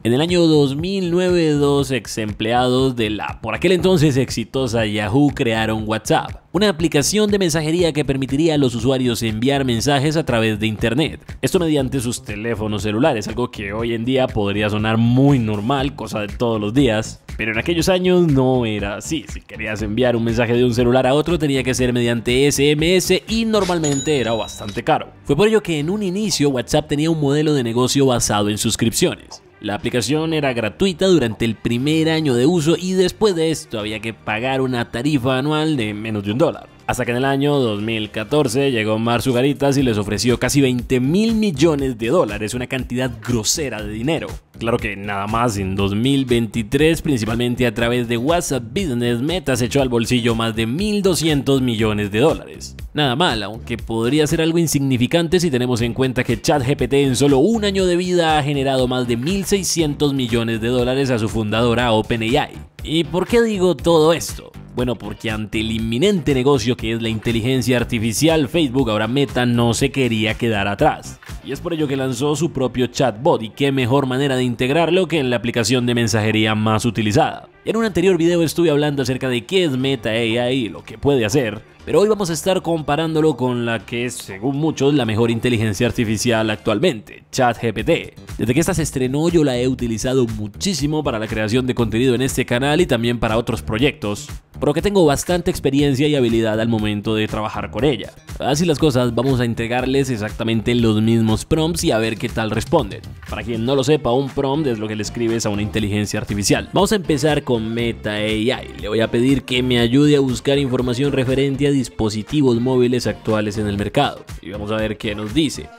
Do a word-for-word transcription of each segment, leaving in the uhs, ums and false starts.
En el año dos mil nueve, dos ex empleados de la por aquel entonces exitosa Yahoo crearon WhatsApp, una aplicación de mensajería que permitiría a los usuarios enviar mensajes a través de internet, esto mediante sus teléfonos celulares, algo que hoy en día podría sonar muy normal, cosa de todos los días, pero en aquellos años no era así. Si querías enviar un mensaje de un celular a otro tenía que ser mediante ese eme ese y normalmente era bastante caro. Fue por ello que en un inicio WhatsApp tenía un modelo de negocio basado en suscripciones. La aplicación era gratuita durante el primer año de uso y después de esto había que pagar una tarifa anual de menos de un dólar. Hasta que en el año dos mil catorce llegó Mark Zugaritas y les ofreció casi veinte mil millones de dólares, una cantidad grosera de dinero. Claro que nada más en dos mil veintitrés, principalmente a través de WhatsApp Business, Meta se echó al bolsillo más de mil doscientos millones de dólares. Nada mal, aunque podría ser algo insignificante si tenemos en cuenta que ChatGPT en solo un año de vida ha generado más de mil seiscientos millones de dólares a su fundadora OpenAI. ¿Y por qué digo todo esto? Bueno, porque ante el inminente negocio que es la inteligencia artificial, Facebook, ahora Meta, no se quería quedar atrás. Y es por ello que lanzó su propio chatbot, y qué mejor manera de integrarlo que en la aplicación de mensajería más utilizada. En un anterior video estuve hablando acerca de qué es Meta A I y lo que puede hacer, pero hoy vamos a estar comparándolo con la que es, según muchos, la mejor inteligencia artificial actualmente, ChatGPT. Desde que esta se estrenó yo la he utilizado muchísimo para la creación de contenido en este canal y también para otros proyectos, por lo que tengo bastante experiencia y habilidad al momento de trabajar con ella. Así las cosas, vamos a entregarles exactamente los mismos prompts y a ver qué tal responden. Para quien no lo sepa, un prompt es lo que le escribes a una inteligencia artificial. Vamos a empezar con Meta A I. Le voy a pedir que me ayude a buscar información referente a dispositivos móviles actuales en el mercado. Y vamos a ver qué nos dice.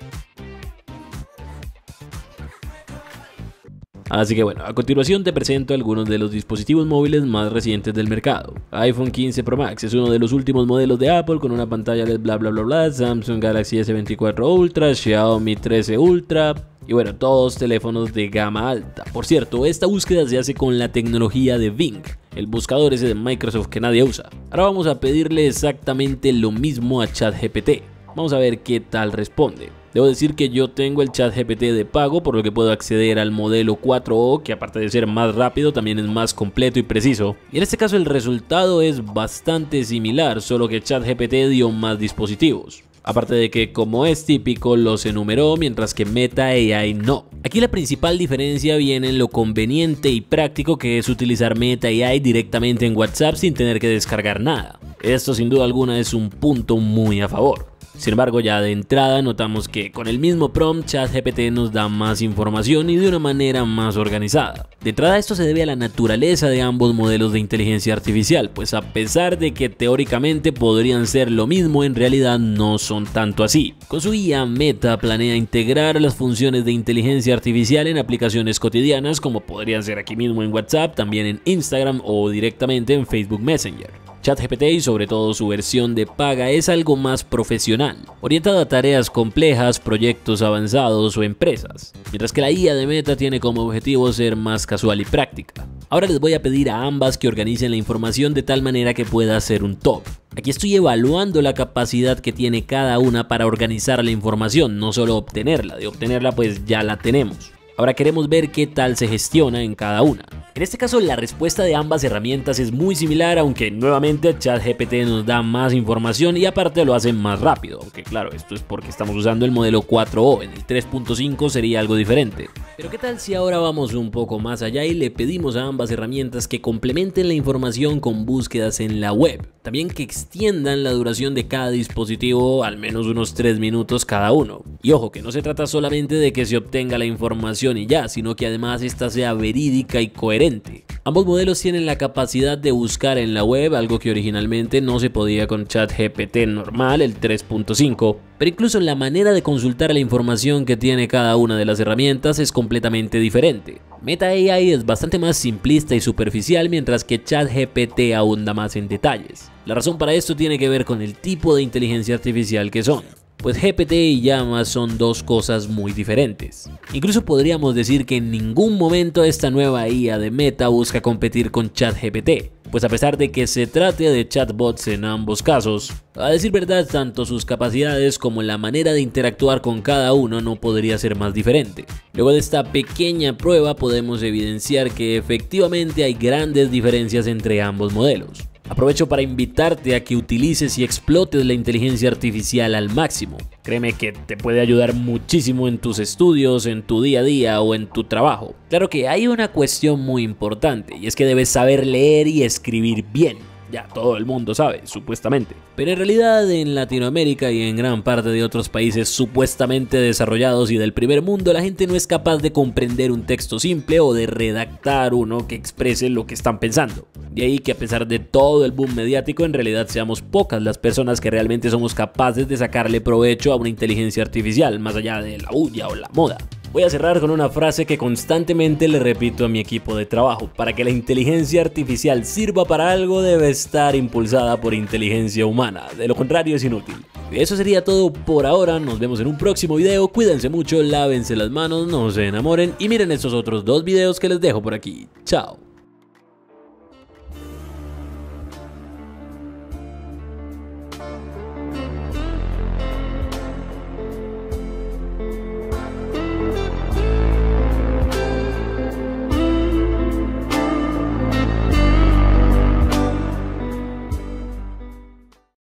Así que bueno, a continuación te presento algunos de los dispositivos móviles más recientes del mercado. iPhone quince Pro Max es uno de los últimos modelos de Apple con una pantalla L E D bla bla bla bla, Samsung Galaxy S veinticuatro Ultra, Xiaomi trece Ultra y bueno, todos teléfonos de gama alta. Por cierto, esta búsqueda se hace con la tecnología de Bing, el buscador ese de Microsoft que nadie usa. Ahora vamos a pedirle exactamente lo mismo a ChatGPT. Vamos a ver qué tal responde. Debo decir que yo tengo el ChatGPT de pago, por lo que puedo acceder al modelo cuatro o, que aparte de ser más rápido, también es más completo y preciso. Y en este caso el resultado es bastante similar, solo que ChatGPT dio más dispositivos. Aparte de que, como es típico, los enumeró, mientras que Meta A I no. Aquí la principal diferencia viene en lo conveniente y práctico que es utilizar Meta A I directamente en WhatsApp sin tener que descargar nada. Esto sin duda alguna es un punto muy a favor. Sin embargo, ya de entrada notamos que con el mismo prompt ChatGPT nos da más información y de una manera más organizada. De entrada esto se debe a la naturaleza de ambos modelos de inteligencia artificial, pues a pesar de que teóricamente podrían ser lo mismo, en realidad no son tanto así. Con su I A, Meta planea integrar las funciones de inteligencia artificial en aplicaciones cotidianas como podrían ser aquí mismo en WhatsApp, también en Instagram o directamente en Facebook Messenger. ChatGPT y sobre todo su versión de paga es algo más profesional, orientada a tareas complejas, proyectos avanzados o empresas, mientras que la I A de Meta tiene como objetivo ser más casual y práctica. Ahora les voy a pedir a ambas que organicen la información de tal manera que pueda ser un top. Aquí estoy evaluando la capacidad que tiene cada una para organizar la información, no solo obtenerla. De obtenerla pues ya la tenemos. Ahora queremos ver qué tal se gestiona en cada una. En este caso la respuesta de ambas herramientas es muy similar, aunque nuevamente ChatGPT nos da más información y aparte lo hace más rápido, aunque claro, esto es porque estamos usando el modelo cuatro o, en el tres punto cinco sería algo diferente. Pero qué tal si ahora vamos un poco más allá y le pedimos a ambas herramientas que complementen la información con búsquedas en la web, también que extiendan la duración de cada dispositivo al menos unos tres minutos cada uno. Y ojo, que no se trata solamente de que se obtenga la información y ya, sino que además esta sea verídica y coherente. Ambos modelos tienen la capacidad de buscar en la web, algo que originalmente no se podía con ChatGPT normal, el tres punto cinco, pero incluso la manera de consultar la información que tiene cada una de las herramientas es completamente diferente. Meta A I es bastante más simplista y superficial, mientras que ChatGPT ahonda más en detalles. La razón para esto tiene que ver con el tipo de inteligencia artificial que son, pues G P T y Llama son dos cosas muy diferentes. Incluso podríamos decir que en ningún momento esta nueva I A de Meta busca competir con ChatGPT. pues a pesar de que se trate de chatbots en ambos casos, a decir verdad, tanto sus capacidades como la manera de interactuar con cada uno no podría ser más diferente. Luego de esta pequeña prueba podemos evidenciar que efectivamente hay grandes diferencias entre ambos modelos. Aprovecho para invitarte a que utilices y explotes la inteligencia artificial al máximo. Créeme que te puede ayudar muchísimo en tus estudios, en tu día a día o en tu trabajo. Claro que hay una cuestión muy importante y es que debes saber leer y escribir bien. Ya todo el mundo sabe, supuestamente. Pero en realidad en Latinoamérica y en gran parte de otros países supuestamente desarrollados y del primer mundo, la gente no es capaz de comprender un texto simple o de redactar uno que exprese lo que están pensando. De ahí que a pesar de todo el boom mediático, en realidad seamos pocas las personas que realmente somos capaces de sacarle provecho a una inteligencia artificial, más allá de la bulla o la moda. Voy a cerrar con una frase que constantemente le repito a mi equipo de trabajo: para que la inteligencia artificial sirva para algo debe estar impulsada por inteligencia humana, de lo contrario es inútil. Eso sería todo por ahora, nos vemos en un próximo video, cuídense mucho, lávense las manos, no se enamoren y miren estos otros dos videos que les dejo por aquí. Chao.